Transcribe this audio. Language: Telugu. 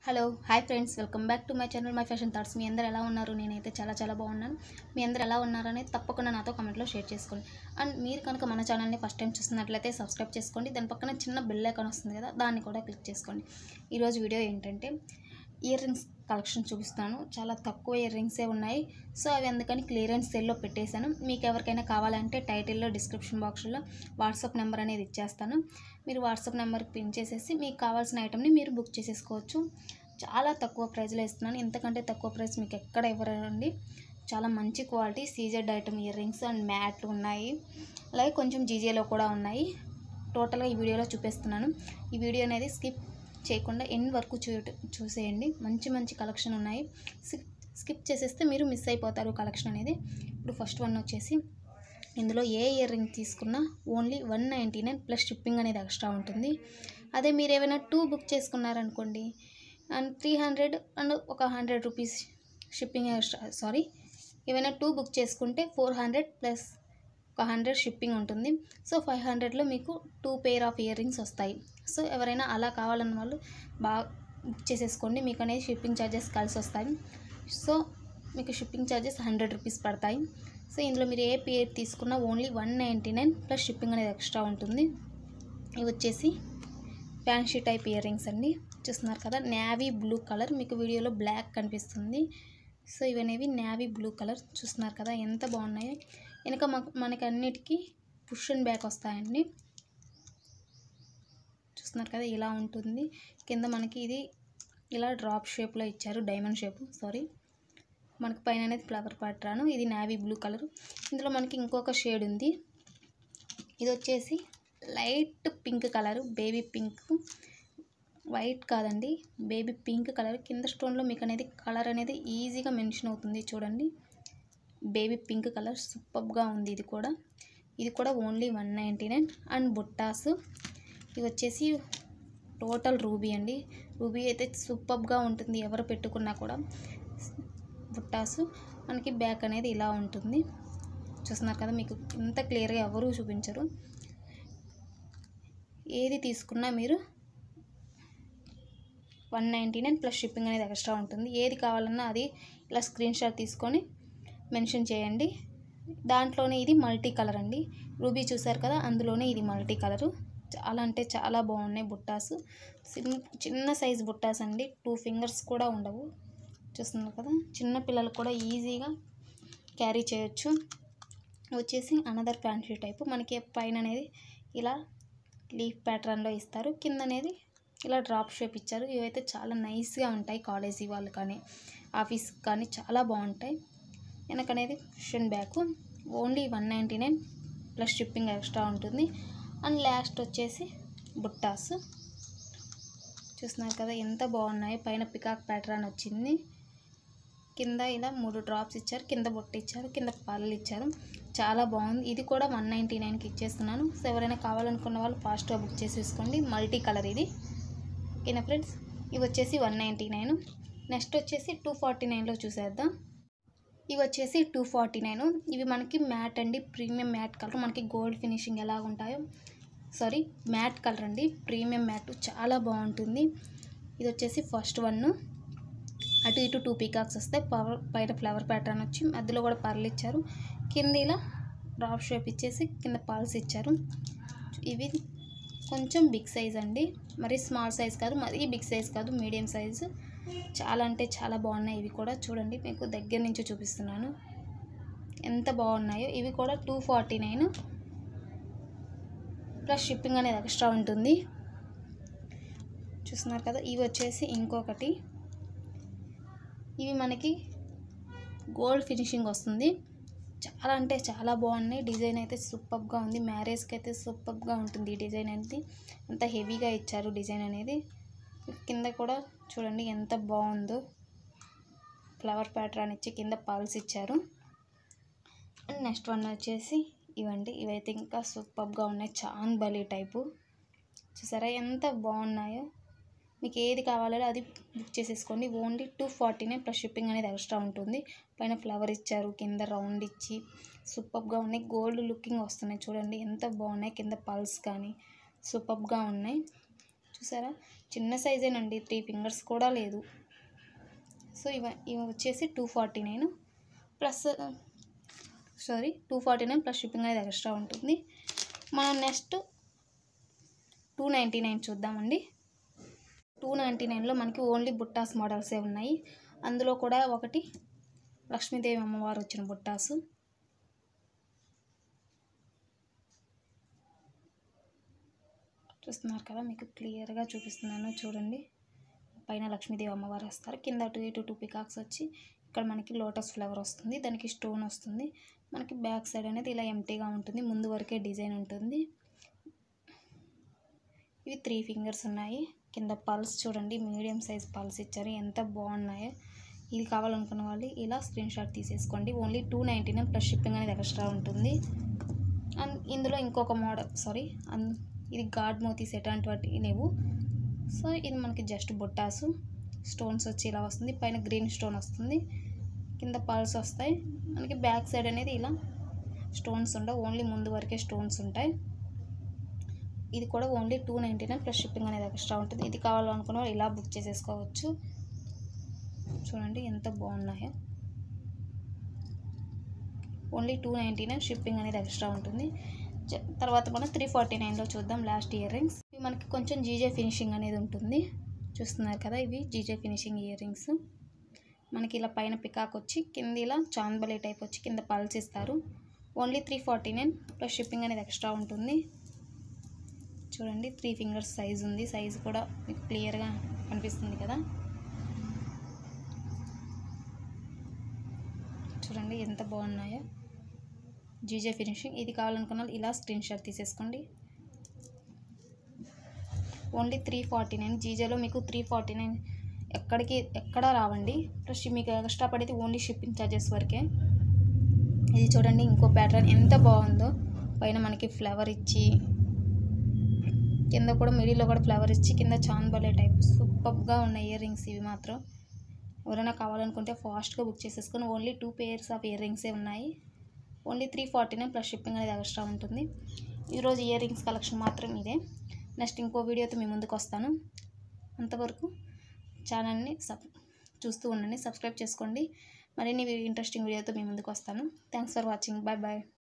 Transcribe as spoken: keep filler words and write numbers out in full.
Hello hi friends, welcome back to my channel my fashion thoughts. మీ అందరు ఎలా ఉన్నారు? నేనైతే చాలా చాలా బాగున్నాను. మీ అందరు ఎలా ఉన్నారనేది తప్పకుండా నాతో కామెంట్లో షేర్ చేసుకోండి. అండ్ మీరు కనుక మన ఛానల్ని ఫస్ట్ టైం చూస్తున్నట్లయితే సబ్స్క్రైబ్ చేసుకోండి. దాని పక్కన చిన్న బెల్ ఐకాన్ వస్తుంది కదా, దాన్ని కూడా క్లిక్ చేసుకోండి. ఈరోజు వీడియో ఏంటంటే ఇయర్ రింగ్స్ కలెక్షన్ చూపిస్తాను. చాలా తక్కువ ఇయర్ రింగ్సే ఉన్నాయి, సో అవి అందుకని క్లియరెన్స్ సేల్లో పెట్టేశాను. మీకు ఎవరికైనా కావాలంటే టైటిల్లో డిస్క్రిప్షన్ బాక్స్లో వాట్సాప్ నెంబర్ అనేది ఇచ్చేస్తాను. మీరు వాట్సాప్ నెంబర్కి పిన్ చేసేసి మీకు కావాల్సిన ఐటమ్ని మీరు బుక్ చేసేసుకోవచ్చు. చాలా తక్కువ ప్రైస్లో ఇస్తున్నాను. ఇంతకంటే తక్కువ ప్రైస్ మీకు ఎక్కడ ఇవ్వరండి. చాలా మంచి quality CZ item ear rings and మ్యాట్లు ఉన్నాయి, అలాగే కొంచెం జీజేలో కూడా ఉన్నాయి. టోటల్గా ఈ వీడియోలో చూపిస్తున్నాను. ఈ వీడియో అనేది స్కిప్ చేయకుండా ఎండ్ వరకు చూ చూసేయండి. మంచి మంచి కలెక్షన్ ఉన్నాయి. స్కిప్ చేసేస్తే మీరు మిస్ అయిపోతారు కలెక్షన్ అనేది. ఇప్పుడు ఫస్ట్ వన్ వచ్చేసి ఇందులో ఏ ఇయర్ రింగ్ తీసుకున్నా only one ninety nine plus shipping అనేది ఎక్స్ట్రా ఉంటుంది. అదే మీరు ఏమైనా టూ బుక్ చేసుకున్నారనుకోండి అండ్ త్రీ హండ్రెడ్ అండ్ ఒక hundred rupees shipping extra, sorry ఏమైనా టూ బుక్ చేసుకుంటే ఫోర్ హండ్రెడ్ ప్లస్ ఒక హండ్రెడ్ షిప్పింగ్ ఉంటుంది. సో ఫైవ్ హండ్రెడ్లో మీకు two pair of ear rings వస్తాయి. సో ఎవరైనా అలా కావాలన్న వాళ్ళు బాగా బుక్ చేసేసుకోండి. మీకు అనేది షిప్పింగ్ ఛార్జెస్ కలిసి వస్తాయి. సో మీకు షిప్పింగ్ ఛార్జెస్ హండ్రెడ్ రూపీస్ పడతాయి. సో ఇందులో మీరు ఏ పేర్ తీసుకున్నా only one ninety nine plus shipping అనేది ఎక్స్ట్రా ఉంటుంది. ఇవి వచ్చేసి ఫ్యాన్సీ టైప్ ఇయర్ రింగ్స్ అండి. చూస్తున్నారు కదా, నేవీ బ్లూ కలర్, మీకు వీడియోలో బ్లాక్ కనిపిస్తుంది. సో ఇవనేవి నేవీ బ్లూ కలర్. చూస్తున్నారు కదా ఎంత బాగున్నాయో. వెనక మనకి అన్నిటికీ పుష్ అండ్ బ్యాక్ వస్తాయండి. చూస్తున్నారు కదా ఇలా ఉంటుంది. కింద మనకి ఇది ఇలా డ్రాప్ షేప్లో ఇచ్చారు, డైమండ్ షేప్, సారీ మనకి పైన అనేది ఫ్లవర్ ప్యాటర్న్. ఇది నేవీ బ్లూ కలర్. ఇందులో మనకి ఇంకొక షేడ్ ఉంది. ఇది వచ్చేసి light pink colour, baby pink, white కాదండి, బేబీ పింక్ కలర్. కింద స్టోన్లో మీకు అనేది కలర్ అనేది ఈజీగా మెన్షన్ అవుతుంది. చూడండి, బేబీ పింక్ కలర్ సూపర్గా ఉంది. ఇది కూడా ఇది కూడా only one ninety nine. And బుట్టాస్ ఇవి వచ్చేసి టోటల్ రూబీ అండి. రూబీ అయితే సూపర్గా ఉంటుంది, ఎవరు పెట్టుకున్నా కూడా. బుట్టాసు మనకి బ్యాక్ అనేది ఇలా ఉంటుంది. చూస్తున్నారు కదా, మీకు ఇంత క్లియర్గా ఎవరు చూపించరు. ఏది తీసుకున్నా మీరు one ninety nine plus shipping అనేది ఎక్స్ట్రా ఉంటుంది. ఏది కావాలన్నా అది ఇలా స్క్రీన్ షాట్ తీసుకొని మెన్షన్ చేయండి. దాంట్లోనే ఇది మల్టీ కలర్ అండి. రూబీ చూసారు కదా, అందులోనే ఇది మల్టీ కలరు. చాలా అంటే చాలా బాగున్నాయి బుట్టాస్. చిన్న సైజ్ బుట్టాస్ అండి, టూ ఫింగర్స్ కూడా ఉండవు. చూస్తున్నారు కదా, చిన్న పిల్లలు కూడా ఈజీగా క్యారీ చేయొచ్చు. వచ్చేసి అనదర్ ఫ్యాన్సీ టైపు. మనకి పైన అనేది ఇలా లీఫ్ ప్యాటర్న్లో ఇస్తారు, కింద అనేది ఇలా డ్రాప్ షేప్ ఇచ్చారు. ఇవైతే చాలా నైస్గా ఉంటాయి, కాలేజీ వాళ్ళు కానీ ఆఫీస్ కానీ చాలా బాగుంటాయి. వెనకనేది question back only one ninety nine plus shipping extra ఉంటుంది. అండ్ లాస్ట్ వచ్చేసి బుట్టాస్. చూస్తున్నారు కదా ఎంత బాగున్నాయి. పైన పికాక్ ప్యాటర్న్ వచ్చింది, కింద ఇలా మూడు డ్రాప్స్ ఇచ్చారు, కింద బొట్టు ఇచ్చారు, కింద పళ్ళు ఇచ్చారు. చాలా బాగుంది. ఇది కూడా వన్ నైంటీ నైన్కి ఇచ్చేస్తున్నాను. సో ఎవరైనా కావాలనుకున్న వాళ్ళు ఫాస్ట్గా బుక్ చేసేసుకోండి. మల్టీ కలర్ ఇది. ఓకేనా ఫ్రెండ్స్, ఇవి వచ్చేసి వన్ నైంటీ నైన్. నెక్స్ట్ వచ్చేసి టూ ఫార్టీ నైన్లో చూసేద్దాం. ఇవి వచ్చేసి టూ ఫార్టీ నైన్. ఇవి మనకి మ్యాట్ అండి, ప్రీమియం మ్యాట్ కలర్. మనకి గోల్డ్ ఫినిషింగ్ ఎలా ఉంటాయో, సారీ మ్యాట్ కలర్ అండి, ప్రీమియం మ్యాట్, చాలా బాగుంటుంది. ఇది వచ్చేసి ఫస్ట్ వన్. అటు ఇటు టూ పీకాక్స్ వస్తాయి. పవర్ పైన ఫ్లవర్ ప్యాటర్న్ వచ్చి మధ్యలో కూడా పర్లు ఇచ్చారు. కింద ఇలా డ్రాప్ షేప్ ఇచ్చేసి కింద పాల్స్ ఇచ్చారు. ఇవి కొంచెం బిగ్ సైజ్ అండి, మరి స్మాల్ సైజ్ కాదు, మరీ బిగ్ సైజ్ కాదు, మీడియం సైజు. చాలా అంటే చాలా బాగున్నాయి. ఇవి కూడా చూడండి, మీకు దగ్గర నుంచి చూపిస్తున్నాను ఎంత బాగున్నాయో. ఇవి కూడా two forty nine plus shipping అనేది ఎక్స్ట్రా ఉంటుంది. చూస్తున్నారు కదా, ఇవి వచ్చేసి ఇంకొకటి. ఇవి మనకి గోల్డ్ ఫినిషింగ్ వస్తుంది. చాలా అంటే చాలా బాగున్నాయి. డిజైన్ అయితే సూపర్గా ఉంది. మ్యారేజ్కి అయితే సూపర్గా ఉంటుంది ఈ డిజైన్ అనేది. అంత హెవీగా ఇచ్చారు డిజైన్ అనేది. కింద కూడా చూడండి ఎంత బాగుందో, ఫ్లవర్ ప్యాటర్న్ ఇచ్చి కింద పల్స్ ఇచ్చారు. అండ్ నెక్స్ట్ వన్ వచ్చేసి ఇవండి. ఇవైతే ఇంకా సూపర్గా ఉన్నాయి, చాన్ బలి టైపు. చూసారా ఎంత బాగున్నాయో. మీకు ఏది కావాలో అది బుక్ చేసేసుకోండి. Only two forty nine plus shipping అనేది ఎక్స్ట్రా ఉంటుంది. పైన ఫ్లవర్ ఇచ్చారు, కింద రౌండ్ ఇచ్చి సూపర్గా ఉన్నాయి. గోల్డ్ లుకింగ్ వస్తున్నాయి చూడండి ఎంత బాగున్నాయి. కింద పల్స్ కానీ సూపర్గా ఉన్నాయి. చూసారా, చిన్న సైజేనండి, త్రీ ఫింగర్స్ కూడా లేదు. సో ఇవ ఇవి వచ్చేసి two forty nine plus sorry two forty nine plus shipping అనేది ఎక్స్ట్రా ఉంటుంది. మనం నెక్స్ట్ టూ నైంటీ నైన్ చూద్దామండి. టూ నైంటీ నైన్లో మనకి ఓన్లీ బుట్టాస్ మోడల్సే ఉన్నాయి. అందులో కూడా ఒకటి లక్ష్మీదేవి అమ్మవారు వచ్చిన బుట్టాసు. చూస్తున్నారు కదా, మీకు క్లియర్గా చూపిస్తున్నాను చూడండి. పైన లక్ష్మీదేవి అమ్మవారు వస్తారు, కింద టూ ఇటు టూ పికాక్స్ వచ్చి ఇక్కడ మనకి లోటస్ ఫ్లవర్ వస్తుంది, దానికి స్టోన్ వస్తుంది. మనకి బ్యాక్ సైడ్ అనేది ఇలా ఎంటీగా ఉంటుంది, ముందు వరకే డిజైన్ ఉంటుంది. ఇవి త్రీ ఫింగర్స్ ఉన్నాయి. కింద పల్స్ చూడండి, మీడియం సైజ్ పల్స్ ఇచ్చారు, ఎంత బాగున్నాయో. ఇది కావాలనుకున్న వాళ్ళు ఇలా స్క్రీన్ షాట్ తీసేసుకోండి. Only two ninety nine plus shipping అనేది ఎక్స్ట్రా ఉంటుంది. అండ్ ఇందులో ఇంకొక మోడల్ సారీ అన్ ఇది గాడ్ మోతీ సెట్ అటువంటి లేవు. సో ఇది మనకి జస్ట్ బుట్టాసు, స్టోన్స్ వచ్చి ఇలా వస్తుంది, పైన గ్రీన్ స్టోన్ వస్తుంది, కింద పల్స్ వస్తాయి. మనకి బ్యాక్ సైడ్ అనేది ఇలా స్టోన్స్ ఉండవు, ఓన్లీ ముందు వరకే స్టోన్స్ ఉంటాయి. ఇది కూడా only two ninety nine plus shipping అనేది ఎక్స్ట్రా ఉంటుంది. ఇది కావాలనుకున్న వాళ్ళు ఇలా బుక్ చేసేసుకోవచ్చు. చూడండి ఎంత బాగున్నాయో. Only two ninety nine shipping అనేది ఎక్స్ట్రా ఉంటుంది. తర్వాత మనం త్రీ ఫార్టీ నైన్లో చూద్దాం లాస్ట్ ఇయర్ రింగ్స్. ఇవి మనకి కొంచెం జీజే ఫినిషింగ్ అనేది ఉంటుంది. చూస్తున్నారు కదా, ఇవి జీజే ఫినిషింగ్ ఇయర్ రింగ్స్. మనకి ఇలా పైన పికాక్ వచ్చి కింద ఇలా చాందబలి టైప్ వచ్చి కింద పల్స్ ఇస్తారు. Only three forty nine plus shipping అనేది ఎక్స్ట్రా ఉంటుంది. చూడండి త్రీ ఫింగర్స్ సైజ్ ఉంది, సైజ్ కూడా మీకు క్లియర్గా కనిపిస్తుంది కదా. చూడండి ఎంత బాగున్నాయో, జీజే ఫినిషింగ్. ఇది కావాలనుకున్న ఇలా స్క్రీన్ షాట్ తీసేసుకోండి. ఓన్లీ త్రీ ఫార్టీ నైన్ జీజేలో మీకు త్రీ ఫార్టీ నైన్ ఎక్కడికి ఎక్కడా రావండి. ప్లస్ మీకు ఎక్స్ట్రా పడితే ఓన్లీ షిప్పింగ్ ఛార్జెస్ వరకే. ఇది చూడండి ఇంకో ప్యాటర్న్ ఎంత బాగుందో, పైన మనకి ఫ్లవర్ ఇచ్చి కింద కూడా మిడిల్లో కూడా ఫ్లవర్ ఇచ్చి కింద చాందబలే టైప్ సూపర్గా ఉన్న ఇయర్ రింగ్స్ ఇవి మాత్రం. ఎవరైనా కావాలనుకుంటే ఫాస్ట్గా బుక్ చేసేసుకొని only two pairs of ear రింగ్సే ఉన్నాయి. Only three forty nine plus shipping అనేది ఎక్స్ట్రా ఉంటుంది. ఈరోజు ఇయర్ రింగ్స్ కలెక్షన్ మాత్రం ఇదే. నెక్స్ట్ ఇంకో వీడియోతో మీ ముందుకు వస్తాను. అంతవరకు ఛానల్ని సబ్ చూస్తూ ఉండండి, సబ్స్క్రైబ్ చేసుకోండి. మరిన్ని ఇంట్రెస్టింగ్ వీడియోతో మీ ముందుకు వస్తాను. Thanks for watching. Bye bye.